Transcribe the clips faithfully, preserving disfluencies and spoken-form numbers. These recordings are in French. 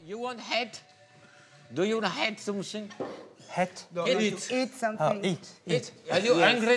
You want hat? Do you want hat something? Hat? No, Eat no, it. Eat Oh, something. eat, eat, Are you hungry?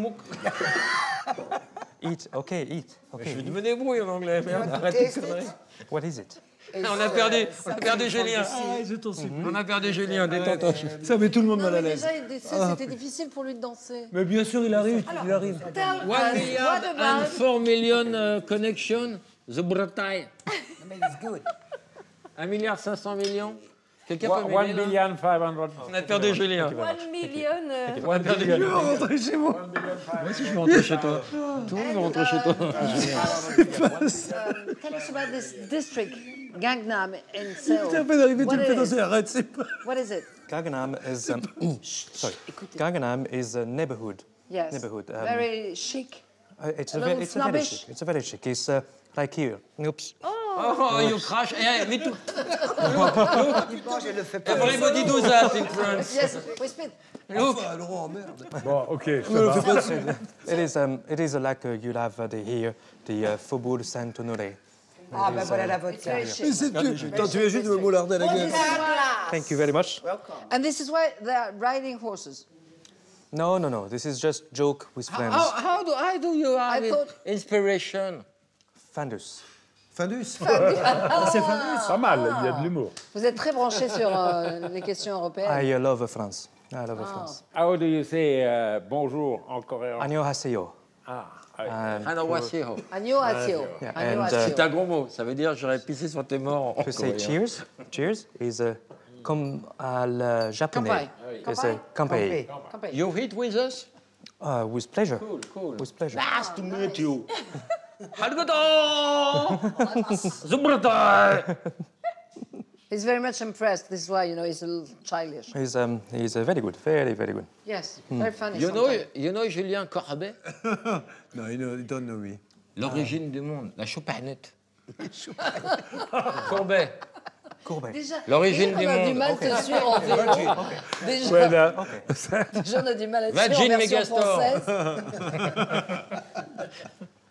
eat. Okay, eat. Okay. Je me débrouille en anglais. Merde, arrête taste tes conneries. What is it? On a perdu, on a perdu Julien. On a perdu Julien, détends-toi. Ça met tout le monde Non, mal à mais l'aise. déjà, il- tu sais, c'était difficile pour lui de danser. Mais bien sûr, il arrive, il arrive. Tell One us, milliard what and about... four million uh, connection, the Bretagne. But it's good. Un milliard cinq cent millions. Quelqu'un One, peut one m'aider là? billion five hundred. On a perdu Julien. One million... euh, On a perdu Julien. Moi Rentrez chez moi. aussi je veux rentrer chez toi. Tout le monde veut rentrer chez toi. um, tell us about this district, Gangnam in Seoul. T'es à peine arrivé, tu What me fais it danser, is? arrête, c'est pas... What is it? Gangnam is um, sorry. Gangnam is a neighborhood. Yes. Neighborhood. Um, Very chic. uh, it's a a, ve- little it's a very snobbish. chic. It's a very chic. It's uh, like here. Oops. Oh, you crash. Eh, me too. Non, je le fais pas. Everybody do that in France. Yes, we speak. Look. Ah, Laurent, merde. Bon, ok, ça va. It is um, it is uh, like uh, you have uh, the here the uh, Faubourg Saint-Honoré. Ah, ben voilà la It's vodka. very Mais chic. c'est tu... Attends, tu viens juste de me moularder la gueule. Thank you very much. And this is why they are riding horses. No, no, no. This is just joke with friends. How, how do how do you have I thought- inspiration? Fandus. Findus. Ah, c'est Findus. Pas mal, il y a de l'humour. Vous êtes très branchés sur euh, les questions européennes. I uh, love France. I love France. How do you say uh, bonjour en coréen? Annyeonghaseyo. Ah, oui. And Anawashiro. Agno-Atio. Yeah, Agno-Atio. and, uh, C'est un gros mot. Ça veut dire j'aurais pissé sur tes morts en to say coréen. cheers, cheers is uh, comme à le japonais. Kanpai. Is uh, kanpai. Campagne. You eat with us? Uh, with pleasure. Cool, cool. With pleasure. Nice to meet you. Arigato! The Bretagne. He's very much impressed. This is why, you know, he's a little childish. He's um, he's uh, very good, very very good. Yes, very funny You know, sometimes. you know Julien Corbet? Non, you know, you don't know me. L'origine du monde, la Chopinette. Courbet. Courbet. Déjà, L'origine déjà, du on a du monde. mal à te suivre en vélo. Déjà, Voilà. déjà, on a du mal à te Va, suivre en Jean version Megastor. française.